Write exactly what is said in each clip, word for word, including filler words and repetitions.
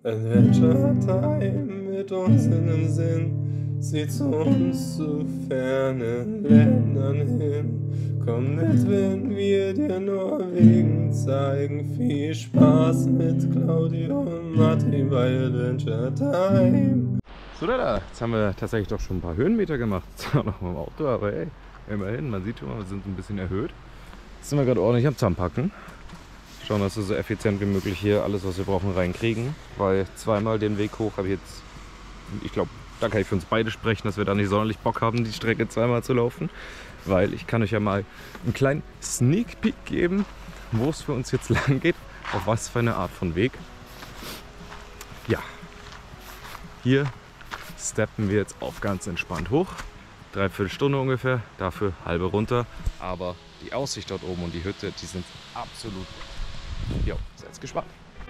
Adventure Time mit uns in den Sinn, zieht zu uns zu fernen Ländern hin. Komm mit, wenn wir dir Norwegen zeigen. Viel Spaß mit Claudio und Martin bei Adventure Time. So, da, jetzt haben wir tatsächlich doch schon ein paar Höhenmeter gemacht. Zwar noch mal im Auto, aber ey, immerhin, man sieht schon mal, wir sind ein bisschen erhöht. Jetzt sind wir gerade ordentlich am Zusammenpacken. Schauen, dass wir so effizient wie möglich hier alles, was wir brauchen, reinkriegen. Weil zweimal den Weg hoch habe ich jetzt, ich glaube, da kann ich für uns beide sprechen, dass wir da nicht sonderlich Bock haben, die Strecke zweimal zu laufen. Weil ich kann euch ja mal einen kleinen Sneak Peek geben, wo es für uns jetzt lang geht, auf was für eine Art von Weg. Ja, hier steppen wir jetzt auf ganz entspannt hoch. Dreiviertel Stunde ungefähr, dafür halbe runter. Aber die Aussicht dort oben und die Hütte, die sind absolut. Jo, seid gespannt.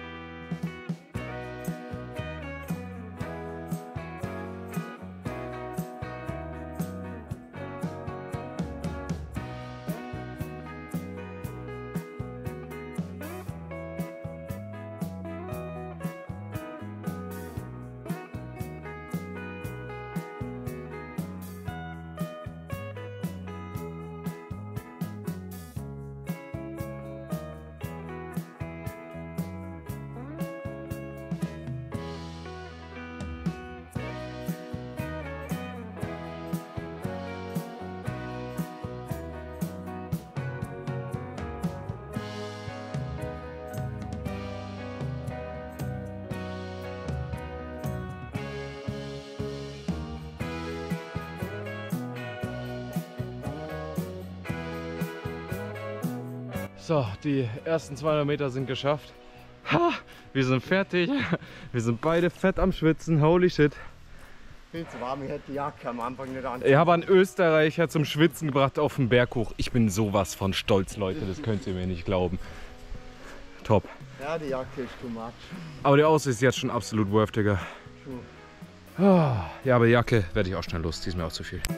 So, die ersten zweihundert Meter sind geschafft. Ha, wir sind fertig. Wir sind beide fett am Schwitzen. Holy shit. Viel zu warm, ich hätte die Jacke am Anfang nicht an. Ich habe einen Österreicher zum Schwitzen gebracht auf den Berg hoch. Ich bin sowas von stolz, Leute. Das könnt ihr mir nicht glauben. Top. Ja, die Jacke ist too much. Aber die Aussicht ist jetzt schon absolut worth, Digga. Ja, aber Jacke werde ich auch schnell los. Die ist mir auch zu viel.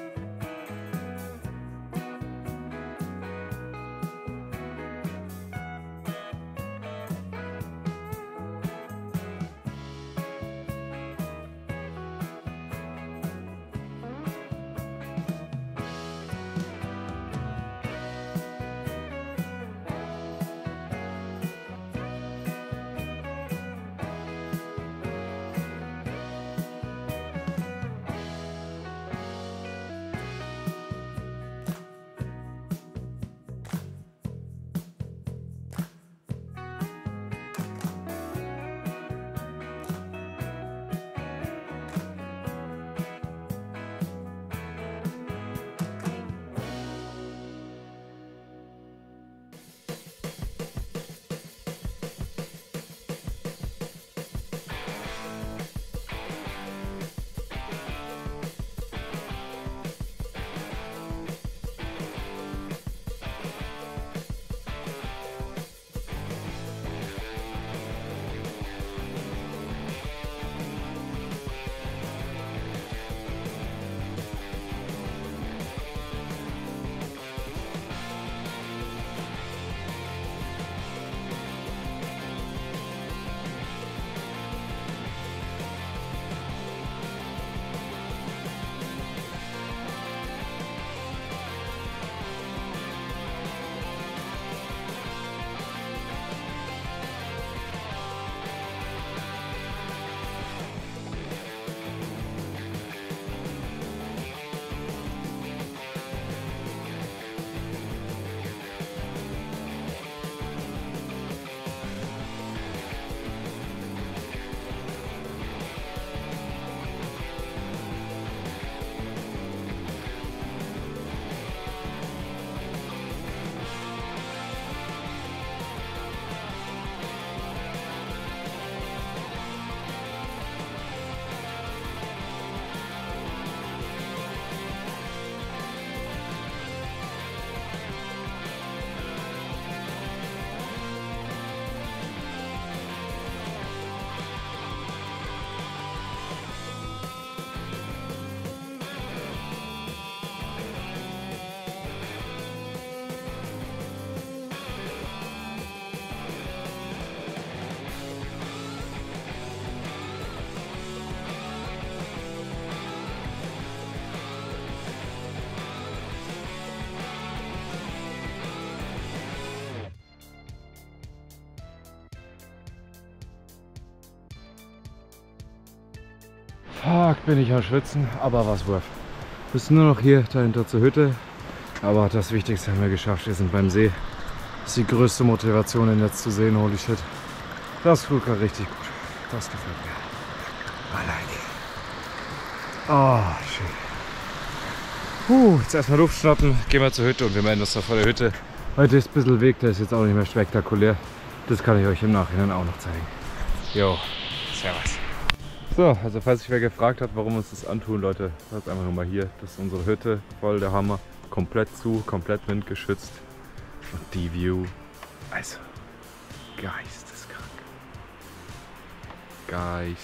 Fuck, bin ich am Schwitzen, aber was worth. Wir sind nur noch hier dahinter zur Hütte. Aber das Wichtigste haben wir geschafft. Wir sind beim See. Das ist die größte Motivation, den jetzt zu sehen. Holy shit. Das tut gerade richtig gut. Das gefällt mir. I like. Oh, shit. Puh, jetzt erstmal Luft schnappen. Gehen wir zur Hütte und wir melden uns da vor der Hütte. Heute ist ein bisschen Weg, der ist jetzt auch nicht mehr spektakulär. Das kann ich euch im Nachhinein auch noch zeigen. Jo, servus. So, also falls sich wer gefragt hat, warum wir uns das antun, Leute, das ist einfach nur mal hier. Das ist unsere Hütte, voll der Hammer. Komplett zu, komplett windgeschützt. Und die View, also geisteskrank. Geisteskrank.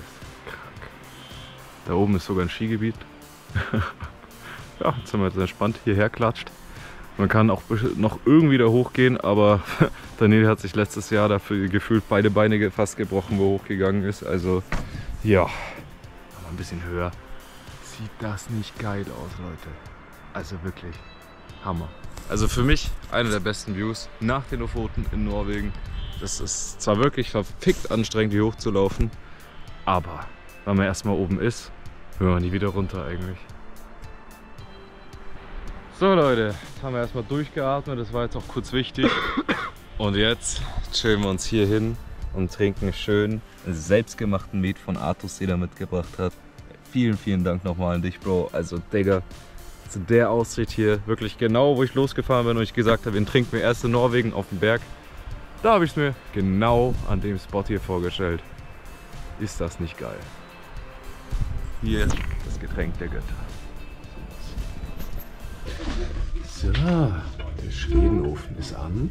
Da oben ist sogar ein Skigebiet. Ja, jetzt sind wir jetzt entspannt hierher klatscht. Man kann auch noch irgendwie da hochgehen, aber Daniel hat sich letztes Jahr dafür gefühlt beide Beine fast gebrochen, wo er hochgegangen ist. Also ja, aber ein bisschen höher. Sieht das nicht geil aus, Leute? Also wirklich Hammer. Also für mich eine der besten Views nach den Lofoten in Norwegen. Das ist zwar wirklich verfickt anstrengend, hier hochzulaufen, aber wenn man erstmal oben ist, will man nie wieder runter eigentlich. So Leute, jetzt haben wir erstmal durchgeatmet, das war jetzt auch kurz wichtig. Und jetzt chillen wir uns hier hin und trinken schön selbstgemachten Met von Artus, den er mitgebracht hat. Vielen, vielen Dank nochmal an dich, Bro. Also Digga, zu der Aussicht hier, wirklich genau, wo ich losgefahren bin und ich gesagt habe, den trinken wir erst in Norwegen auf dem Berg. Da habe ich es mir genau an dem Spot hier vorgestellt. Ist das nicht geil? Hier das Getränk der Götter. So, der Schwedenofen ist an.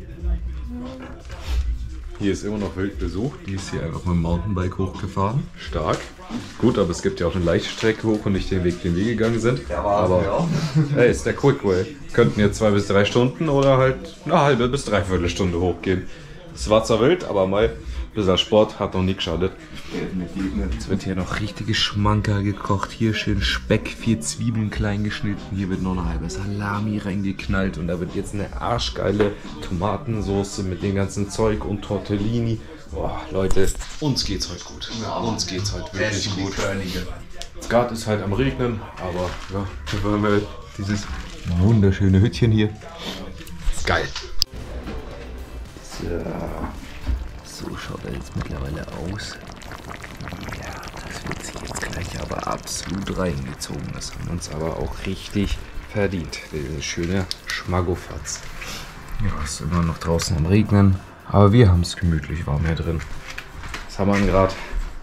Hier ist immer noch wild besucht. Die ist hier einfach mit dem Mountainbike hochgefahren. Stark. Gut, aber es gibt ja auch eine leichte Strecke hoch und nicht den Weg, den wir gegangen sind. Aber hey, ist der Quick Way. Könnten jetzt zwei bis drei Stunden oder halt eine halbe bis dreiviertel Stunde hochgehen. Es war zwar wild, aber mal ein bisschen Sport hat noch nie geschadet. Jetzt wird hier noch richtige Schmankerl gekocht. Hier schön Speck, vier Zwiebeln klein geschnitten. Hier wird noch eine halbe Salami reingeknallt. Und da wird jetzt eine arschgeile Tomatensoße mit dem ganzen Zeug und Tortellini. Boah, Leute, uns geht's heute gut. Uns geht's heute wirklich gut. Es gerade ist halt am Regnen, aber ja, wir haben halt dieses wunderschöne Hütchen hier. Ist geil. So. So schaut er jetzt mittlerweile aus. Ja, das wird sich jetzt gleich aber absolut reingezogen. Das haben wir uns aber auch richtig verdient. Ein schöner Schmaggofatz. Ja, es ist immer noch draußen am Regnen. Aber wir haben es gemütlich warm hier drin. Was haben wir denn gerade?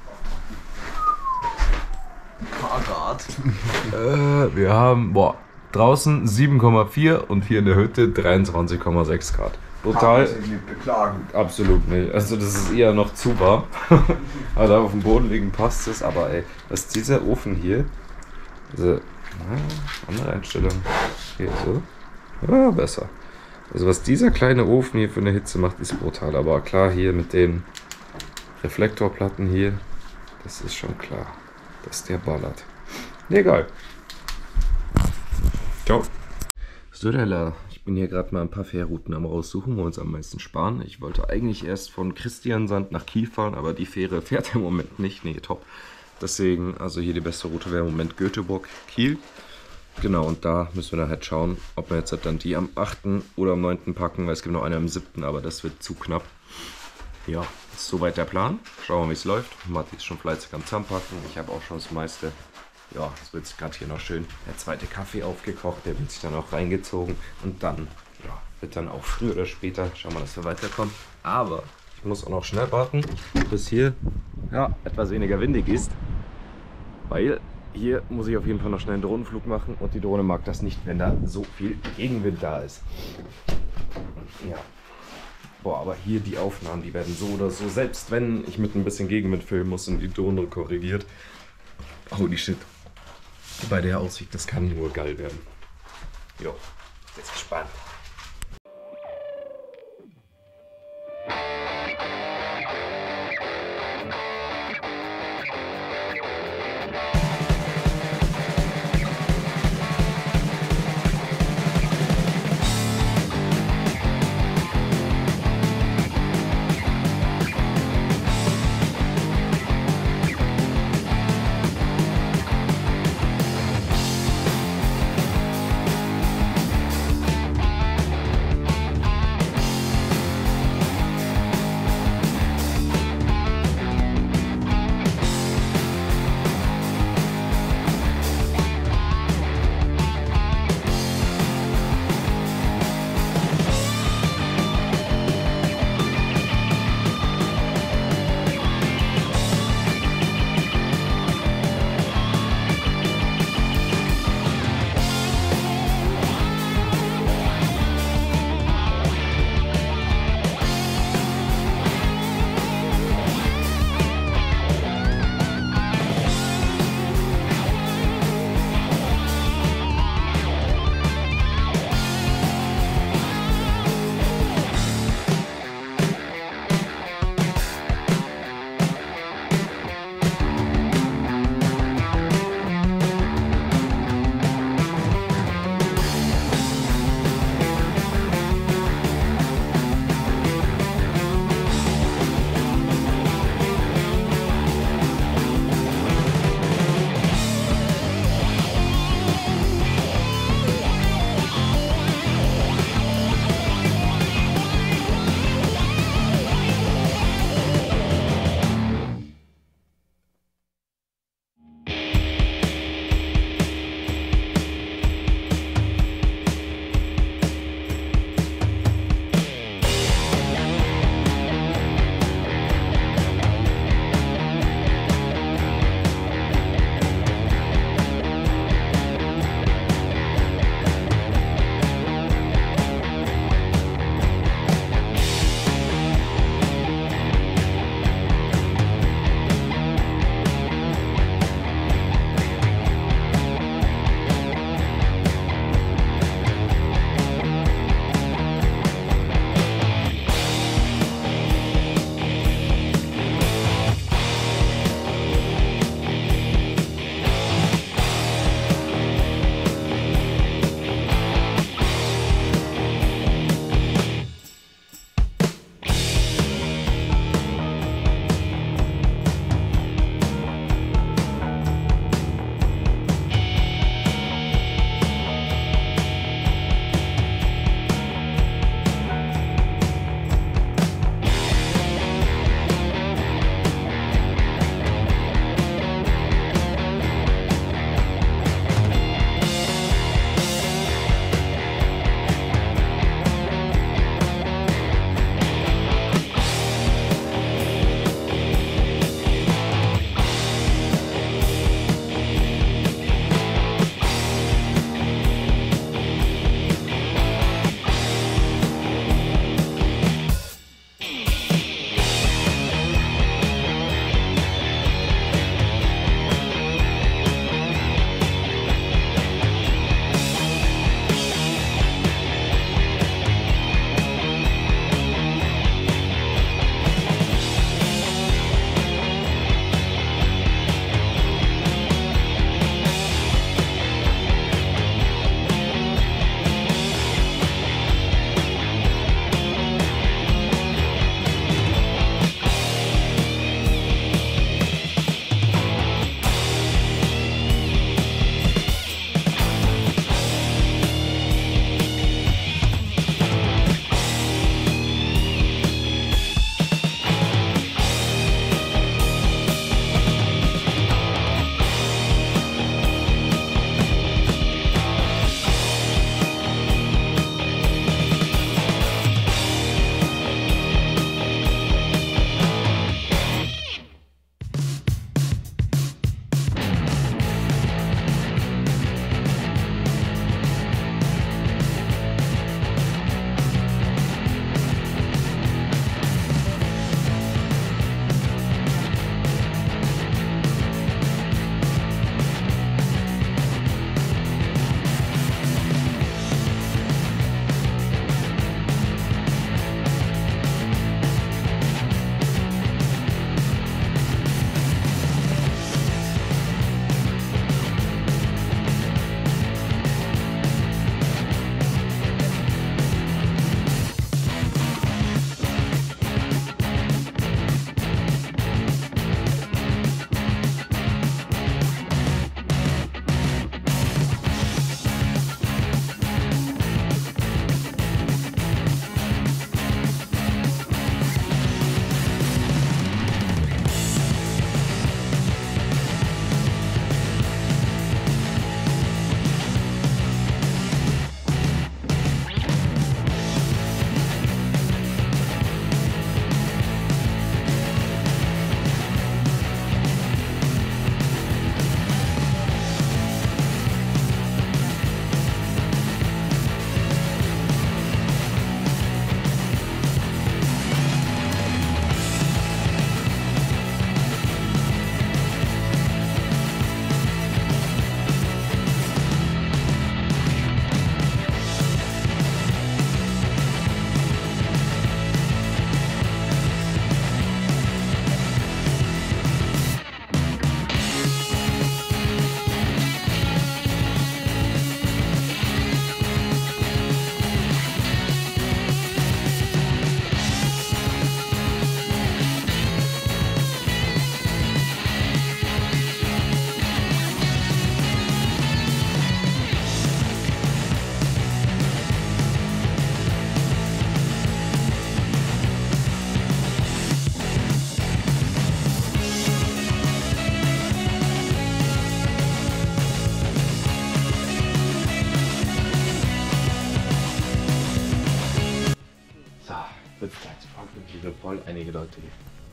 Grad. äh, wir haben boah, draußen sieben Komma vier und hier in der Hütte dreiundzwanzig Komma sechs Grad. Total. Kann man sich nicht beklagen. Absolut nicht. Also das ist eher noch zu warm. Aber da auf dem Boden liegen passt es. Aber ey, was dieser Ofen hier, diese na, andere Einstellung, hier so, ja, besser. Also was dieser kleine Ofen hier für eine Hitze macht, ist brutal. Aber klar, hier mit den Reflektorplatten hier, das ist schon klar, dass der ballert. Egal. Ciao. So, ich bin hier gerade mal ein paar Fährrouten am raussuchen, wo wir uns am meisten sparen. Ich wollte eigentlich erst von Christiansand nach Kiel fahren, aber die Fähre fährt im Moment nicht. Nee, top. Deswegen, also hier die beste Route wäre im Moment Göteborg, Kiel. Genau, und da müssen wir dann halt schauen, ob wir jetzt halt dann die am achten oder am neunten packen, weil es gibt noch eine am siebten, aber das wird zu knapp. Ja, ist soweit der Plan. Schauen wir mal, wie es läuft. Matti ist schon fleißig am Zusammenpacken. Ich habe auch schon das meiste. Ja, es wird gerade hier noch schön der zweite Kaffee aufgekocht, der wird sich dann auch reingezogen und dann ja, wird dann auch früher oder später, schauen wir, dass wir weiterkommen. Aber ich muss auch noch schnell warten, bis hier ja, etwas weniger windig ist, weil hier muss ich auf jeden Fall noch schnell einen Drohnenflug machen und die Drohne mag das nicht, wenn da so viel Gegenwind da ist. Ja. Boah, aber hier die Aufnahmen, die werden so oder so, selbst wenn ich mit ein bisschen Gegenwind filmen muss und die Drohne korrigiert. Holy shit. Bei der Aussicht, das kann nur geil werden. Jo, jetzt gespannt. voll einige Leute hier.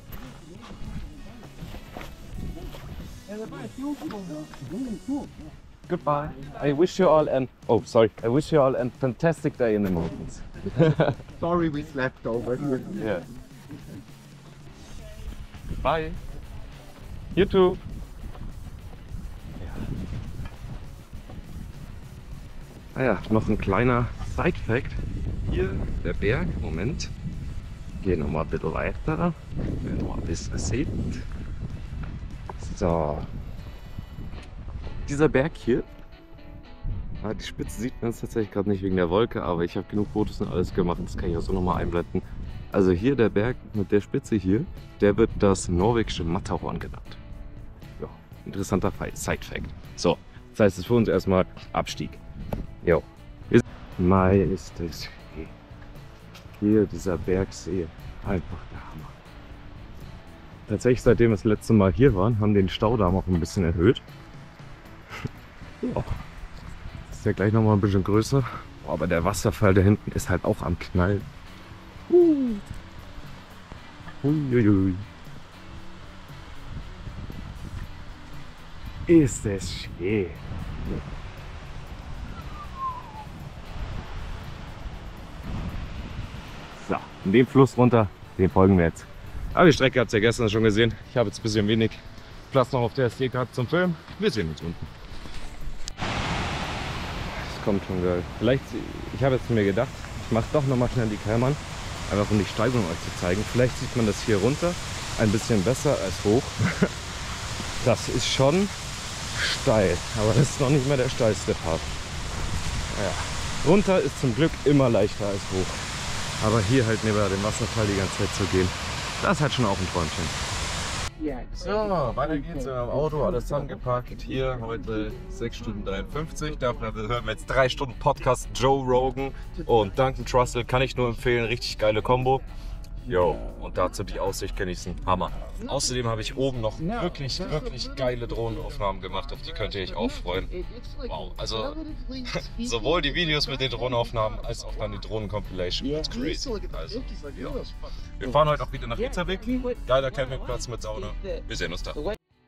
Goodbye. I wish you all an oh sorry. I wish you all a fantastic day in the mountains. Sorry we slept over here. Yeah. Bye. You too. Ah ja, noch ein kleiner Side-Fact. Hier der Berg, Moment. Gehen noch mal ein bisschen weiter, wenn man ein bisschen sieht. So. Dieser Berg hier, ah, die Spitze sieht man jetzt tatsächlich gerade nicht wegen der Wolke, aber ich habe genug Fotos und alles gemacht, das kann ich auch so nochmal einblenden. Also hier der Berg mit der Spitze hier, der wird das norwegische Matterhorn genannt. Ja, interessanter Side-Fact. So, das heißt es für uns erstmal Abstieg. Jo. Majestätisch. Hier dieser Bergsee. Einfach der Hammer. Tatsächlich, seitdem wir das letzte Mal hier waren, haben den Staudamm auch ein bisschen erhöht. Ja. Ist ja gleich nochmal ein bisschen größer. Aber der Wasserfall da hinten ist halt auch am Knallen. Uh. Uiuiui. Ist das schön. So, in den Fluss runter, den folgen wir jetzt. Aber die Strecke habt ihr ja gestern schon gesehen. Ich habe jetzt ein bisschen wenig Platz noch auf der S D-Karte zum Filmen. Wir sehen uns unten. Das kommt schon geil. Vielleicht, ich habe jetzt mir gedacht, ich mache doch nochmal schnell die Kamera an, einfach um die Steigung euch zu zeigen. Vielleicht sieht man das hier runter ein bisschen besser als hoch. Das ist schon steil, aber das ist noch nicht mehr der steilste Part. Ja. Runter ist zum Glück immer leichter als hoch. Aber hier halt neben dem Wasserfall die ganze Zeit zu gehen, das ist halt schon auch ein Träumchen. So, weiter geht's im Auto, alles zusammengepackt. Hier heute sechs Stunden dreiundfünfzig. Dafür hören wir jetzt drei Stunden Podcast. Joe Rogan und Duncan Trussell kann ich nur empfehlen. Richtig geile Kombo. Jo, und dazu die Aussicht genießen. Hammer. Außerdem habe ich oben noch wirklich, wirklich geile Drohnenaufnahmen gemacht, auf die könnt ihr euch auch freuen. Wow, also sowohl die Videos mit den Drohnenaufnahmen als auch dann die Drohnen-Compilation. That's crazy. Also, ja. Wir fahren heute auch wieder nach Itzervik. Geiler Campingplatz mit Sauna. Wir sehen uns da.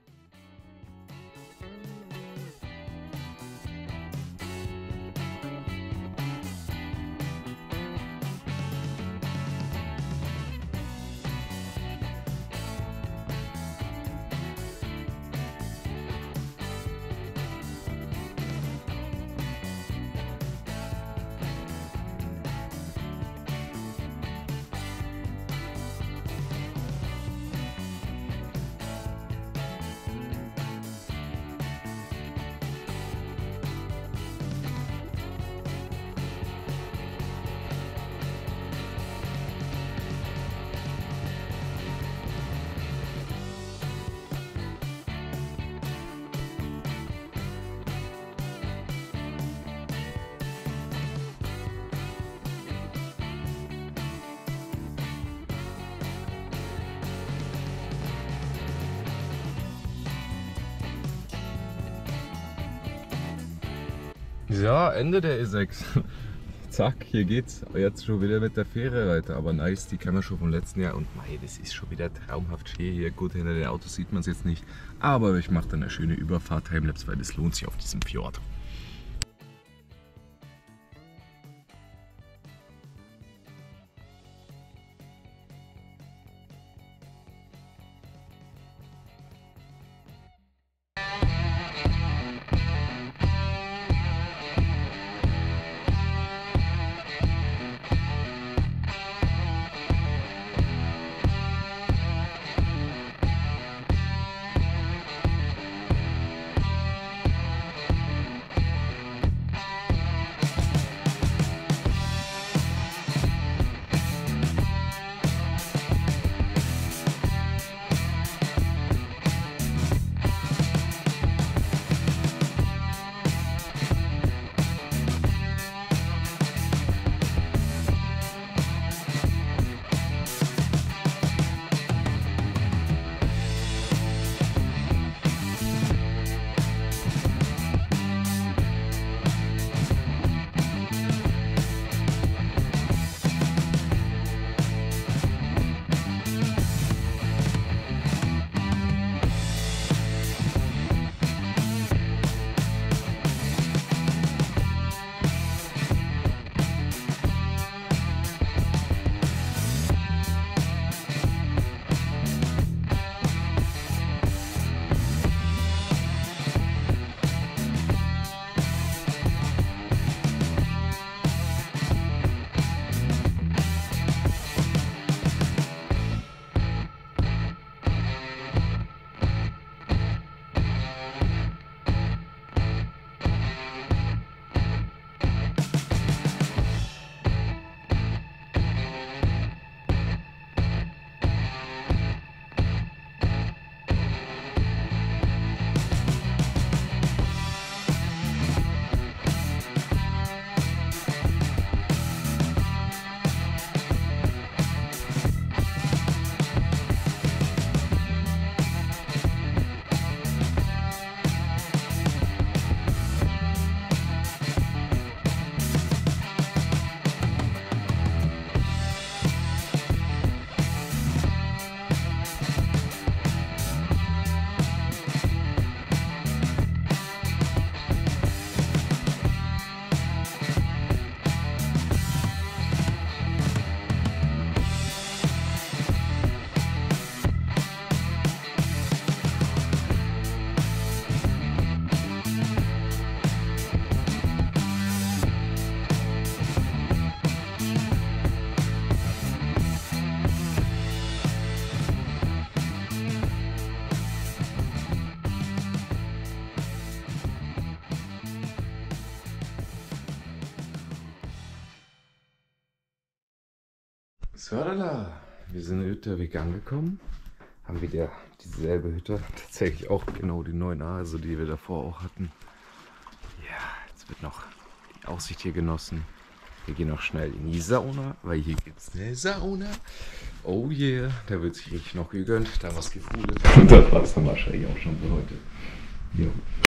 Ja, Ende der E sechs. Zack, hier geht's jetzt schon wieder mit der Fähre weiter. Aber nice, die kennen wir schon vom letzten Jahr. Und mei, das ist schon wieder traumhaft schön hier. Gut, hinter den Autos sieht man es jetzt nicht. Aber ich mache dann eine schöne Überfahrt, Timelapse, weil das lohnt sich auf diesem Fjord. Zördala, wir sind in Hütterweg angekommen. Haben wieder dieselbe Hütte. Tatsächlich auch genau die neun A, also die wir davor auch hatten. Ja, jetzt wird noch die Aussicht hier genossen. Wir gehen noch schnell in die Sauna, weil hier gibt es eine Sauna. Oh yeah, da wird sich richtig noch gegönnt. Da was gefudelt. Und das war's dann wahrscheinlich auch schon für heute. Jo.